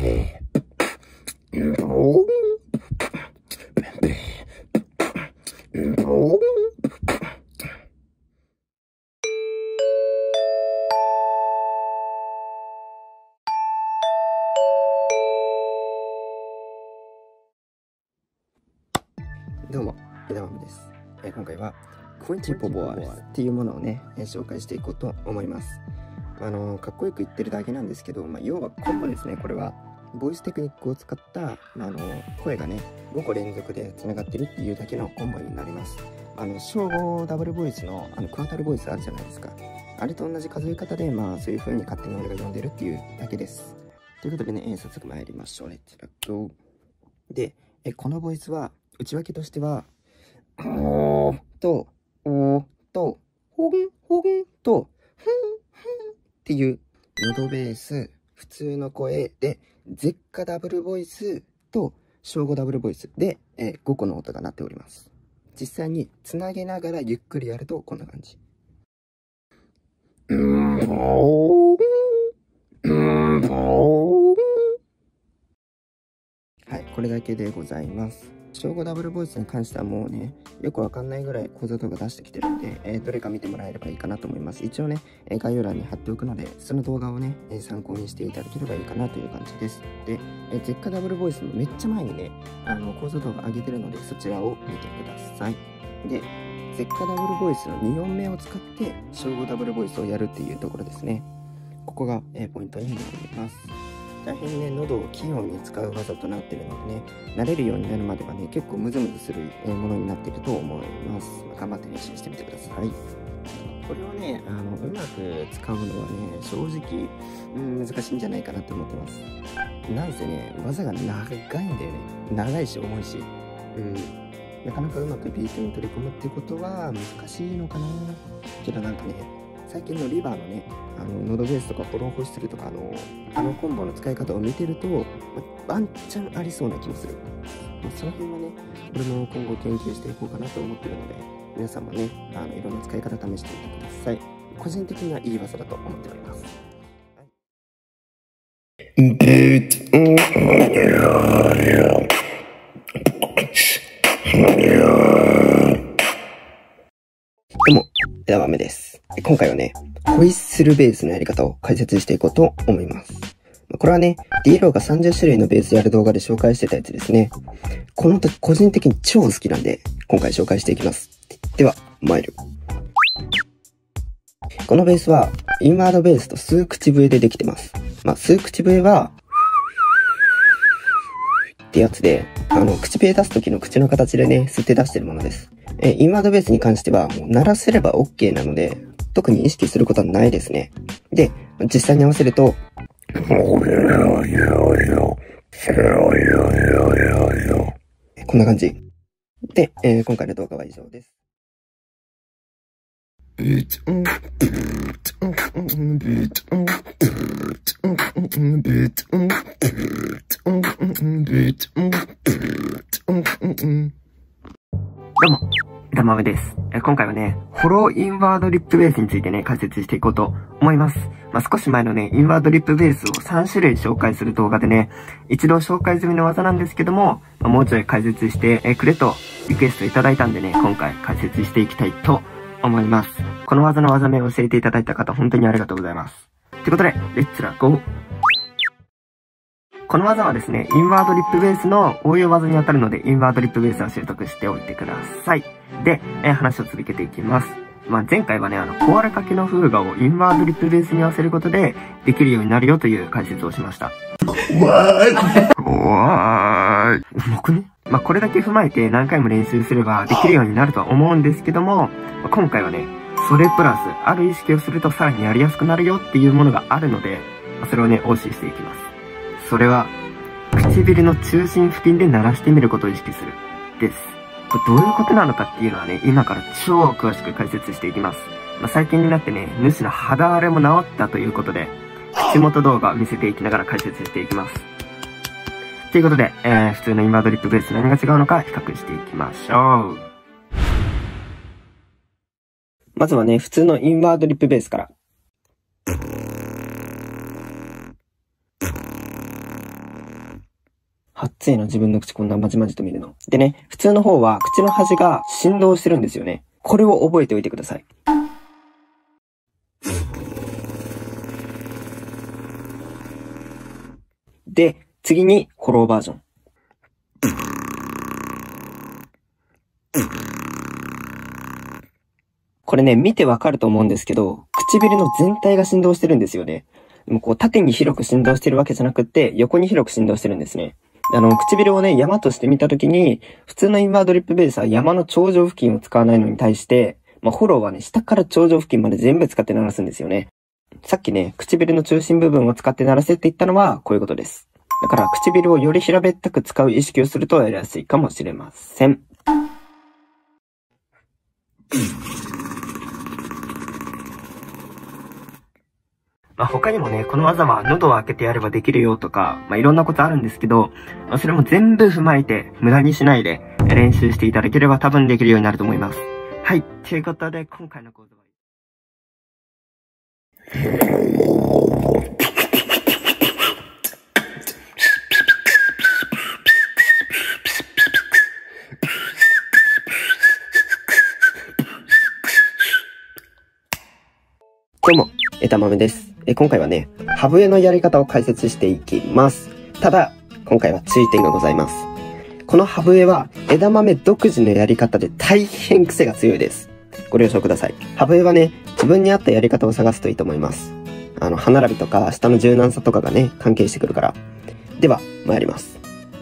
どうも、枝豆です。今回はクインチポボアルっていうものをね、紹介していこうと思います。かっこよく言ってるだけなんですけど、要はコンボですね。これはボイステクニックを使った、声がね5個連続でつながってるっていうだけのコンボになります。小5ダブルボイスのクワータルボイスあるじゃないですか。あれと同じ数え方で、そういう風に勝手に俺が呼んでるっていうだけです。ということでね、早速参りましょう。レッツラゴー。で、このボイスは内訳としては、おーと、おーと、ほぐん、ほぐんと、ふん、ふんっていう、喉ベース、普通の声で、絶歌ダブルボイスと、小5ダブルボイスで、5個の音が鳴っております。実際に、つなげながらゆっくりやると、こんな感じ。はい、これだけでございます。小5ダブルボイスに関してはもうね、よくわかんないぐらい講座動画出してきてるんで、どれか見てもらえればいいかなと思います。一応ね、概要欄に貼っておくので、その動画をね、参考にしていただければいいかなという感じです。で、絶歌ダブルボイスのめっちゃ前にね、講座動画上げてるので、そちらを見てください。で、絶歌ダブルボイスの2音目を使って、小5ダブルボイスをやるっていうところですね。ここが、ポイントになります。大変ね、喉を器用に使う技となっているのでね、慣れるようになるまではね、結構ムズムズするものになっていると思います。頑張って練習してみてください。これをね、うまく使うのはね、正直、難しいんじゃないかなと思ってます。なんせね、技が長いんだよね。長いし重いし。なかなかうまくビートに取り込むってことは難しいのかな。けどなんかね、最近のリバーのね、喉ベースとかフォローホイッスルとかコンボの使い方を見てると、ワンチャンありそうな気もする。その辺はね、俺も今後研究していこうかなと思ってるので、皆さんもね、いろんな使い方試してみてください。個人的にはいい技だと思っております。どうも、枝豆です。今回はね、ホイッスルベースのやり方を解説していこうと思います。これはね、D-Low が30種類のベースやる動画で紹介してたやつですね。この時個人的に超好きなんで、今回紹介していきます。では、参る。このベースは、インワードベースと吸う口笛でできてます。吸う口笛は、ってやつで、口笛出す時の口の形でね、吸って出してるものです。インワードベースに関しては、もう鳴らせれば OK なので、特に意識することはないですね。で、実際に合わせると、こんな感じ。で、今回の動画は以上です。どうも、枝豆です。今回はね、ホローインワードリップベースについてね、解説していこうと思います。少し前のね、インワードリップベースを3種類紹介する動画でね、一度紹介済みの技なんですけども、もうちょい解説してくれとリクエストいただいたんでね、今回解説していきたいと思います。この技の技名を教えていただいた方、本当にありがとうございます。ということで、レッツラゴー。この技はですね、インワードリップベースの応用技に当たるので、インワードリップベースを習得しておいてください。で、話を続けていきます。前回はね、壊れかけの風雅をインワードリップベースに合わせることで、できるようになるよという解説をしました。僕ね。これだけ踏まえて何回も練習すればできるようになるとは思うんですけども、今回はね、それプラス、ある意識をするとさらにやりやすくなるよっていうものがあるので、それをね、お教えしていきます。それは、唇の中心付近で鳴らしてみることを意識する。です。これどういうことなのかっていうのはね、今から超詳しく解説していきます。最近になってね、主の肌荒れも治ったということで、口元動画を見せていきながら解説していきます。ということで、普通のインワードリップベース何が違うのか比較していきましょう。まずはね、普通のインワードリップベースから。 暑いの自分の口こんなまじまじと見るの。でね、普通の方は口の端が振動してるんですよね。これを覚えておいてください。で、次にホローバージョン。これね、見てわかると思うんですけど、唇の全体が振動してるんですよね。でもこう縦に広く振動してるわけじゃなくって、横に広く振動してるんですね。唇をね、山として見たときに、普通のインバードリップベースは山の頂上付近を使わないのに対して、ホローはね、下から頂上付近まで全部使って鳴らすんですよね。さっきね、唇の中心部分を使って鳴らせって言ったのは、こういうことです。だから、唇をより平べったく使う意識をするとやりやすいかもしれません。他にもね、この技は喉を開けてやればできるよとか、いろんなことあるんですけど、それも全部踏まえて、無駄にしないで練習していただければ多分できるようになると思います。はい。ということで、今回の講座はどうも、枝豆です。今回はね、歯笛のやり方を解説していきます。ただ、今回は注意点がございます。この歯笛は枝豆独自のやり方で大変癖が強いです。ご了承ください。歯笛はね、自分に合ったやり方を探すといいと思います。歯並びとか舌の柔軟さとかがね、関係してくるから。では、参ります。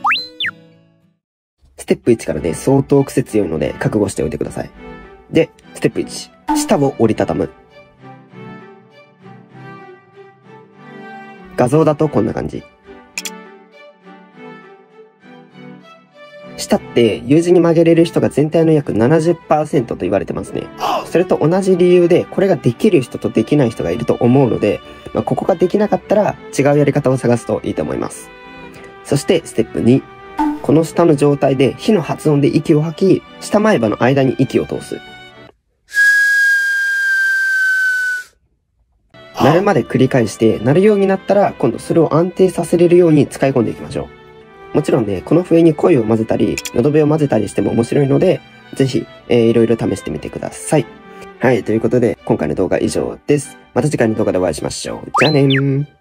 ステップ1からね、相当癖強いので覚悟しておいてください。で、ステップ1、舌を折りたたむ。画像だとこんな感じ。舌ってU字に曲げれる人が全体の約 70% と言われてますね。それと同じ理由で、これができる人とできない人がいると思うので、ここができなかったら違うやり方を探すといいと思います。そしてステップ2。この舌の状態で火の発音で息を吐き、舌前歯の間に息を通す。鳴るまで繰り返して、鳴るようになったら、今度それを安定させれるように使い込んでいきましょう。もちろんね、この笛に声を混ぜたり、喉笛を混ぜたりしても面白いので、ぜひ、いろいろ試してみてください。はい、ということで、今回の動画は以上です。また次回の動画でお会いしましょう。じゃあねー。